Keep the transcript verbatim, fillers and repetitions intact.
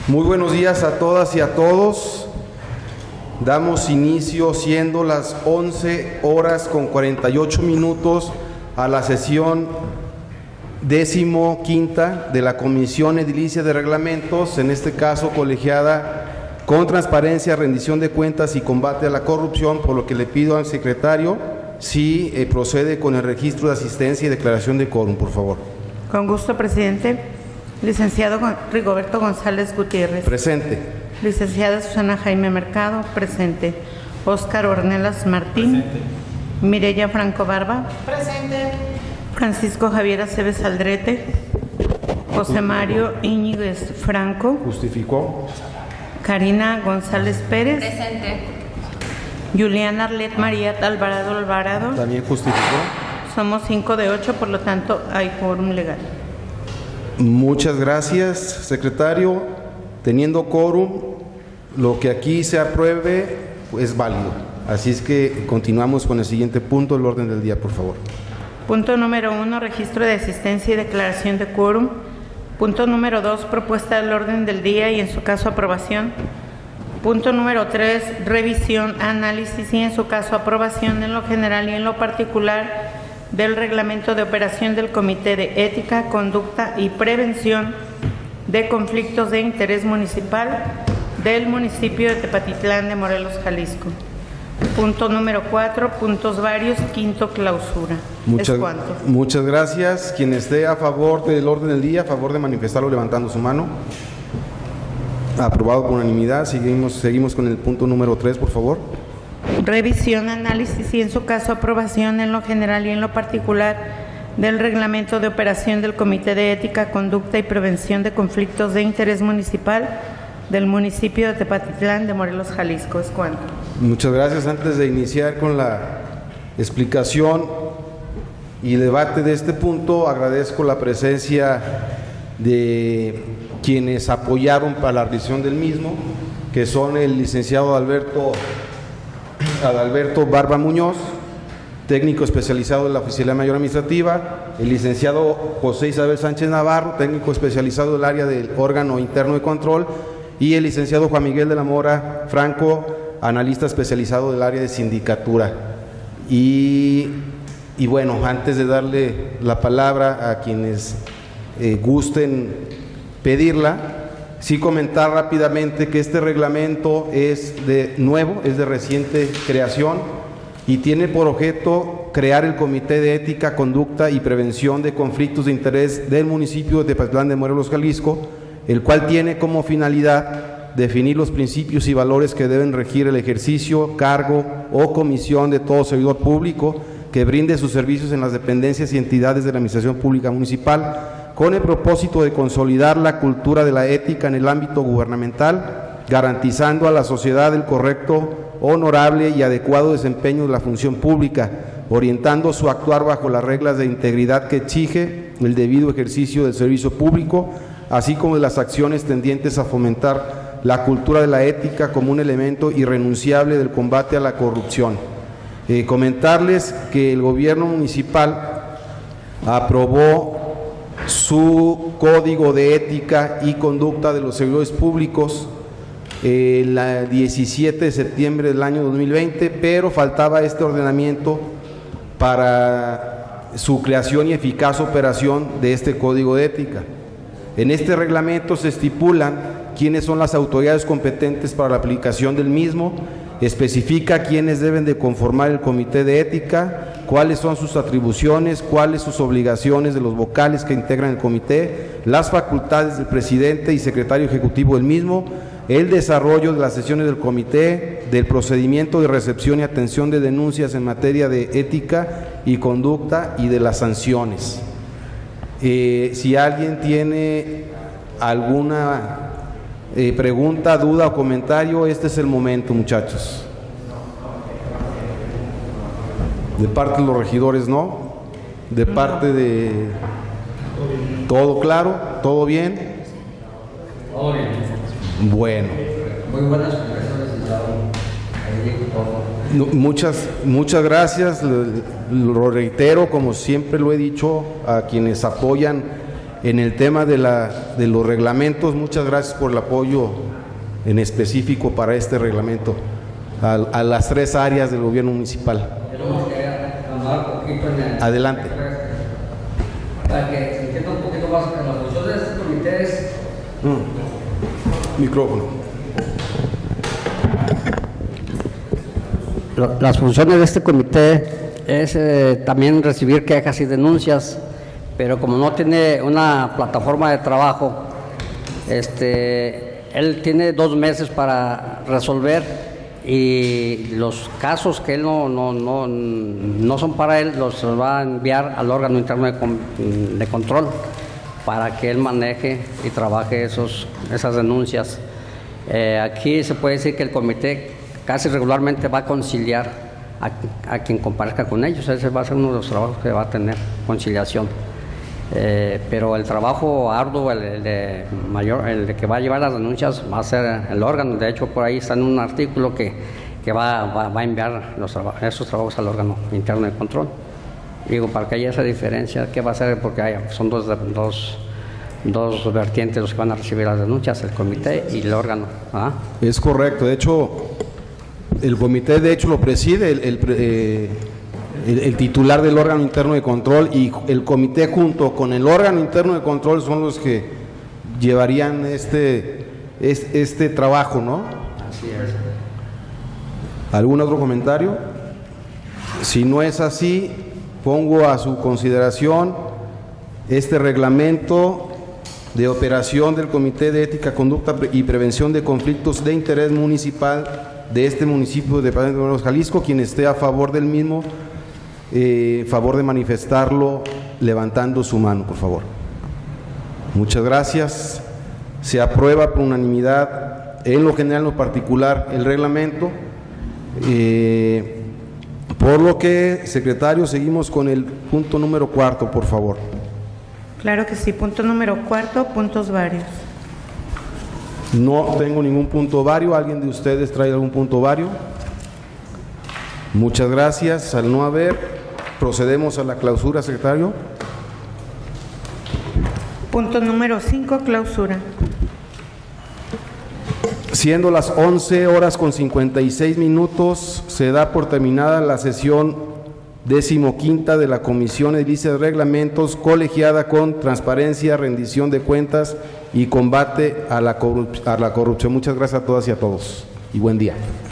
Muy buenos días a todas y a todos. Damos inicio, siendo las once horas con cuarenta y ocho minutos, a la sesión décimo quinta de la Comisión Edilicia de Reglamentos, en este caso colegiada con transparencia, rendición de cuentas y combate a la corrupción, por lo que le pido al secretario si eh, procede con el registro de asistencia y declaración de quórum, por favor. Con gusto, presidente. Licenciado Rigoberto González Gutiérrez. Presente. Licenciada Susana Jaime Mercado. Presente. Óscar Ornelas Martín. Presente. Mireya Franco Barba. Presente. Francisco Javier Aceves Aldrete. José Mario Íñiguez Franco. Justificó. Karina González Pérez. Presente. Juliana Arlet María Alvarado Alvarado. También justificó. Somos cinco de ocho, por lo tanto hay quórum legal. Muchas gracias, secretario. Teniendo quórum, lo que aquí se apruebe es válido. Así es que continuamos con el siguiente punto del orden del día, por favor. Punto número uno, registro de asistencia y declaración de quórum. Punto número dos, propuesta del orden del día y en su caso aprobación. Punto número tres, revisión, análisis y en su caso aprobación en lo general y en lo particular del reglamento de operación del Comité de Ética, Conducta y Prevención de Conflictos de Interés Municipal del municipio de Tepatitlán de Morelos, Jalisco. Punto número cuatro, puntos varios, quinto, clausura. Muchas, ¿Es cuánto? muchas gracias. Quien esté a favor del orden del día, a favor de manifestarlo levantando su mano. Aprobado por unanimidad. Seguimos, seguimos con el punto número tres, por favor. Revisión, análisis y en su caso aprobación en lo general y en lo particular del reglamento de operación del Comité de Ética, Conducta y Prevención de Conflictos de Interés Municipal del municipio de Tepatitlán de Morelos, Jalisco. ¿Es cuánto? Muchas gracias. Antes de iniciar con la explicación y debate de este punto, agradezco la presencia de quienes apoyaron para la revisión del mismo, que son el licenciado Alberto Adalberto Barba Muñoz, técnico especializado en la Oficialía Mayor Administrativa, el licenciado José Isabel Sánchez Navarro, técnico especializado del área del órgano interno de control, y el licenciado Juan Miguel de la Mora Franco, analista especializado del área de sindicatura. Y, y bueno, antes de darle la palabra a quienes eh, gusten pedirla, sí comentar rápidamente que este reglamento es de nuevo, es de reciente creación y tiene por objeto crear el Comité de Ética, Conducta y Prevención de Conflictos de Interés del municipio de Tepatitlán de Morelos, Jalisco, el cual tiene como finalidad definir los principios y valores que deben regir el ejercicio, cargo o comisión de todo servidor público que brinde sus servicios en las dependencias y entidades de la Administración Pública Municipal, con el propósito de consolidar la cultura de la ética en el ámbito gubernamental, garantizando a la sociedad el correcto, honorable y adecuado desempeño de la función pública, orientando su actuar bajo las reglas de integridad que exige el debido ejercicio del servicio público, así como de las acciones tendientes a fomentar la cultura de la ética como un elemento irrenunciable del combate a la corrupción. Eh, comentarles que el gobierno municipal aprobó su Código de Ética y Conducta de los Servidores Públicos el eh, diecisiete de septiembre del año dos mil veinte, pero faltaba este ordenamiento para su creación y eficaz operación de este Código de Ética. En este reglamento se estipulan quiénes son las autoridades competentes para la aplicación del mismo, especifica quiénes deben de conformar el Comité de Ética, cuáles son sus atribuciones, cuáles sus obligaciones de los vocales que integran el comité, las facultades del presidente y secretario ejecutivo del mismo, el desarrollo de las sesiones del comité, del procedimiento de recepción y atención de denuncias en materia de ética y conducta y de las sanciones. Eh, si alguien tiene alguna eh, pregunta, duda o comentario, este es el momento, muchachos. De parte de los regidores, ¿no? De parte de... ¿Todo claro? ¿Todo bien? Todo bien. Bueno. Muy buenas conversaciones. Muchas, muchas gracias. Lo reitero, como siempre lo he dicho, a quienes apoyan En el tema de, la, de los reglamentos, muchas gracias por el apoyo en específico para este reglamento a, a las tres áreas del gobierno municipal. Adelante. Para que se entienda un poquito más, la función de este comité es... Mm. Micrófono. Las funciones de este comité es eh, también recibir quejas y denuncias, pero como no tiene una plataforma de trabajo, este, él tiene dos meses para resolver, y los casos que él no, no, no, no son para él, los va a enviar al órgano interno de, con, de control para que él maneje y trabaje esos, esas denuncias. Eh, aquí se puede decir que el comité casi regularmente va a conciliar a, a quien comparezca con ellos. Ese va a ser uno de los trabajos que va a tener, conciliación. Eh, pero el trabajo arduo, el, el, de mayor, el de que va a llevar las denuncias, va a ser el órgano. De hecho, por ahí está en un artículo que, que va, va, va a enviar los traba, esos trabajos al órgano interno de control. Digo, para que haya esa diferencia, ¿qué va a hacer? Porque hay, son dos, dos, dos vertientes los que van a recibir las denuncias, el comité y el órgano. ¿Ah? Es correcto. De hecho, el comité de hecho lo preside el, el, eh, el, el titular del órgano interno de control, y el comité junto con el órgano interno de control son los que llevarían este, este, este trabajo, ¿no? Así es. ¿Algún otro comentario? Si no es así, pongo a su consideración este reglamento de operación del Comité de Ética, Conducta y Prevención de Conflictos de Interés Municipal de este municipio de Departamento de Morelos, Jalisco. Quien esté a favor del mismo, eh, favor de manifestarlo levantando su mano, por favor. Muchas gracias. Se aprueba por unanimidad, en lo general, en lo particular, el reglamento. Eh, por lo que, secretario, seguimos con el punto número cuarto, por favor. Claro que sí. Punto número cuarto, puntos varios. No tengo ningún punto vario. ¿Alguien de ustedes trae algún punto vario? Muchas gracias. Al no haber, procedemos a la clausura, secretario. Punto número cinco, clausura. Siendo las once horas con cincuenta y seis minutos, se da por terminada la sesión decimoquinta de la Comisión Edilicia de Reglamentos, colegiada con transparencia, rendición de cuentas y combate a la corrupción. Muchas gracias a todas y a todos y buen día.